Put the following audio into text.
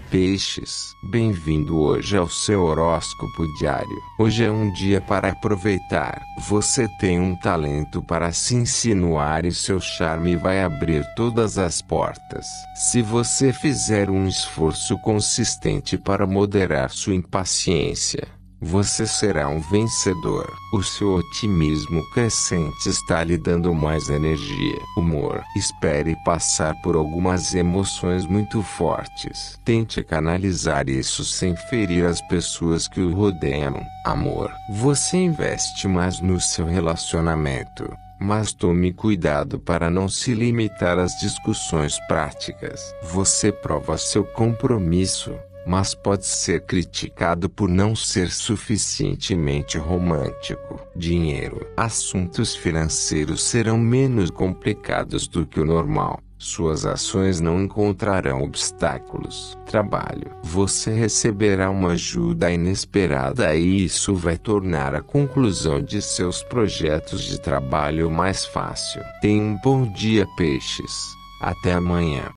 Peixes, bem-vindo hoje ao seu horóscopo diário. Hoje é um dia para aproveitar. Você tem um talento para se insinuar e seu charme vai abrir todas as portas. Se você fizer um esforço consistente para moderar sua impaciência, você será um vencedor. O seu otimismo crescente está lhe dando mais energia. Humor. Espere passar por algumas emoções muito fortes. Tente canalizar isso sem ferir as pessoas que o rodeiam. Amor. Você investe mais no seu relacionamento, mas tome cuidado para não se limitar às discussões práticas. Você prova seu compromisso, mas pode ser criticado por não ser suficientemente romântico. Dinheiro. Assuntos financeiros serão menos complicados do que o normal. Suas ações não encontrarão obstáculos. Trabalho. Você receberá uma ajuda inesperada e isso vai tornar a conclusão de seus projetos de trabalho mais fácil. Tenha um bom dia, peixes. Até amanhã.